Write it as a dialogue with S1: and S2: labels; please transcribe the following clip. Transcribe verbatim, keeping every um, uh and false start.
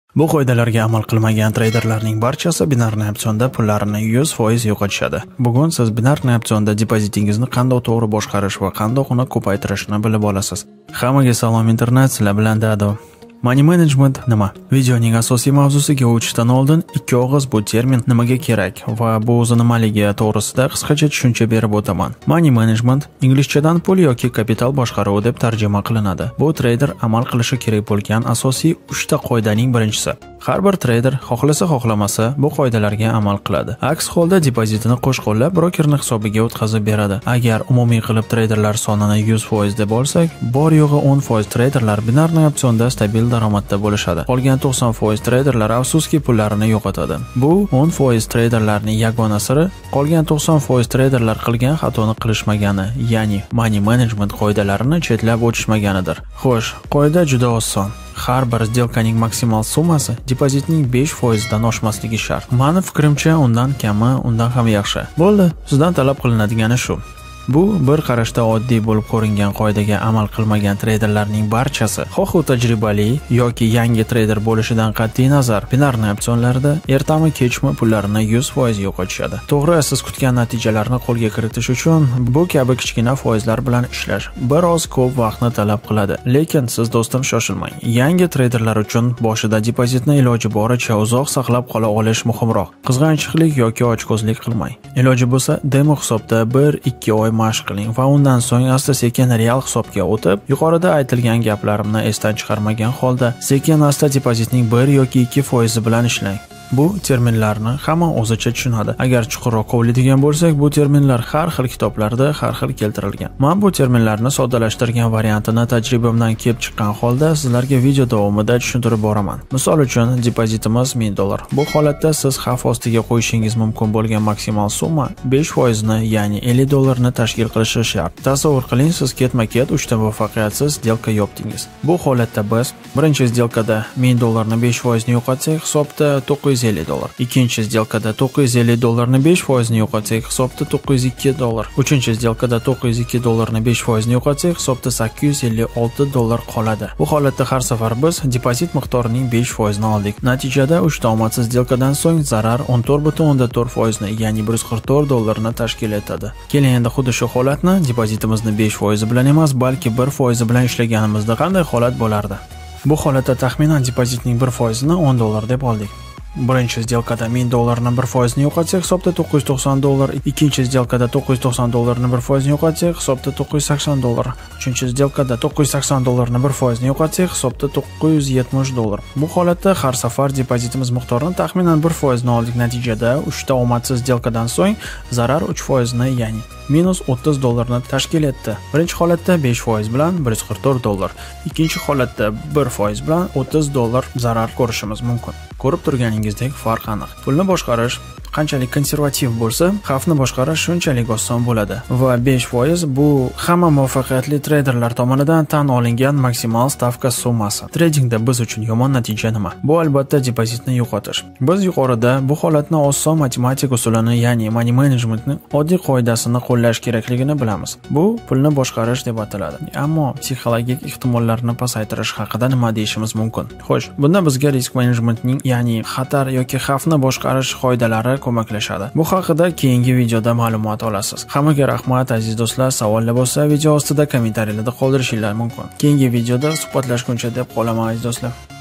S1: Bu qoidalarga amal qilmagan treyderlarning barchasi binarniy opsionda pullarini yuz foiz yo'qotishadi. Bugun siz binarniy opsionda depozitingizni qanday to'g'ri boshqarish va qanday uni ko'paytirishni bilib olasiz. Hammaga salom internet, sizlar bilan Dado. Money management nima? Videoning asosiy mavzusiga o'tishdan oldin ikki og'iz bu termin nimaga kerak va bu o'zi nimaligi to'g'risida qisqacha tushuncha berib o'taman. Money management inglizchadan pul yoki kapital boshqaruvi deb tarjima qilinadi. Bu treyder amal qilishi kerak bo'lgan asosiy uchta qoidaning birinchisi. Har bir treyder xohlasa xohlamasa bu qoidalarga amal qiladi. Aks holda depozitini qo'shqo'llab brokerning hisobiga o'tkazib beradi. Agar umumiy qilib treyderlar sonini yuz foiz deb olsak, bor yo'g'i o'n foiz treyderlar binarniy opsionda stabil daromadda bo'lishadi. Qolgan to'qson foiz treyderlar afsuski pullarini yo'qotadi. Bu o'n foiz treyderlarning yagona siri qolgan to'qson foiz treyderlar qilgan xatoni qilishmagani, ya'ni money management qoidalarini chetlab o'tishmaganidir. Xo'sh, qoida juda oson. Har bir сделкаning maksimal summasi depozitning besh foiz dan oshmasligi shart. Mani fikrimcha, undan kami, undan ham yaxshi. Bo'ldi, sizdan talab qilinadigan shu. Bu bir qarashda oddiy bo'lib ko'ringan qoidaga amal qilmagan treyderlarning barchasi, xoh u tajribali yoki yangi treyder bo'lishidan qat'iy nazar, binarniy opsionlarda ertami kechmi pullarini yuz foiz yo'qotishadi. To'g'ri, siz kutgan natijalarni qo'lga kiritish uchun bu kabi kichkina foizlar bilan ishlash biroz ko'p vaqtni talab qiladi. Lekin siz do'stim shoshilmang. Yangi treyderlar uchun boshida depozitni iloji boricha uzoq saqlab qola olish muhimroq. Qizg'anchiqlik yoki ochko'zlik qilmang. Iloji bo'lsa, demo hisobda bir ikki oy mashq qiling va undan so'ng asta-sekin real hisobga o'tib, yuqorida aytilgan gaplarimni esdan chiqarmagan holda sekin-asta depozitning bir yoki ikki foiz bilan ishlang. Bu terminlarni hamma o'zicha tushunadi. Agar chuqurroq qovlaydigan bo'lsak, bu terminlar har xil kitoblarda har xil keltirilgan. Men bu terminlarni soddalashtirgan variantini tajribamdan kelib chiqqan holda sizlarga video davomida tushuntirib boraman. Misol uchun, depozitimiz ming dollar. Bu holatda siz xavf ostiga qo'yishingiz mumkin bo'lgan maksimal summa besh foiz ni, ya'ni ellik dollarni tashkil qilishi shart. Tasavvur qiling, siz ketma-ket uchta muvaffaqiyatsiz сделка yopdingiz. Bu holatda biz birinchi сделкада ming dollarni besh foiz ni yo'qotsak, hisobda to'qqiz yuz ellik dollar. Ikkinchi сделкада to'qqiz yuz ellik dollarni besh foiz ni yo'qotsak, hisobda to'qqiz yuz ikki dollar. Uchinchi сделкада to'qqiz yuz ikki dollarni besh foiz ni yo'qotsak, hisobda sakkiz yuz ellik olti dollar qoladi. Bu holatda har safar biz depozit miqdorining besh foiz ni oldik. Natijada uchta omadsiz сделкаdan so'ng zarar o'n to'rt butun o'ndan to'rt foiz ni, ya'ni bir yuz qirq to'rt dollarni tashkil etadi. Keling endi xuddi shu holatni depozitimizni besh foiz bilan emas, balki bir foiz bilan ishlaganimizda qanday holat bo'lardi? Bu holatda taxminan depozitning bir foiz ni o'n dollar deb oldik. Birinchi сделкада ming dollarni bir foiz ni yo'qotsak, hisobda to'qqiz yuz to'qson dollar. Ikkinchi сделкада to'qqiz yuz to'qson dollarni bir foiz ni yo'qotsak, hisobda to'qqiz yuz sakson dollar. Uchinchi сделкада to'qqiz yuz sakson dollarni bir foiz ni yo'qotsak, hisobda to'qqiz yuz yetmish dollar. Bu holatda har safar depozitimiz miqdorini taxminan bir foiz ni oldik. Natijada uchta omadsiz сделкаdan so'ng zarar uch foiz ni, ya'ni minus o'ttiz dollarni tashkil etdi. Birinchi holatda besh foiz bilan bir yuz qirq to'rt dollar. Ikkinchi holatda bir foiz bilan o'ttiz dollar zarar ko'rishimiz mumkin. Ko'rib turganingizdek farq aniq. Pulni boshqarish qanchalik konservativ bo'lsa, xavfni boshqarish shunchalik oson bo'ladi. Va besh foiz bu hamma muvaffaqiyatli treyderlar tomonidan tan olingan maksimal stavka summasi. Tradingda biz uchun yomon natija nima? Bu albatta depozitni yo'qotish. Biz yuqorida bu holatni oson matematik usulini, ya'ni money managementning oddiy qoidasini qo'llash kerakligini bilamiz. Bu pulni boshqarish deb ataladi. Ammo psixologik ehtimollarni pasaytirish haqida nima deyishimiz mumkin? Xo'sh, bunda bizga risk managementning, ya'ni xatar yoki xavfni boshqarish qoidalari ko'maklashadi. Bu haqida keyingi videoda ma'lumot olasiz. Hammaga rahmat aziz do'stlar. Savollar bo'lsa, video ostida kommentariyalarda qoldirishingiz mumkin. Keyingi videoda suhbatlashguncha deb qolaman aziz do'stlar.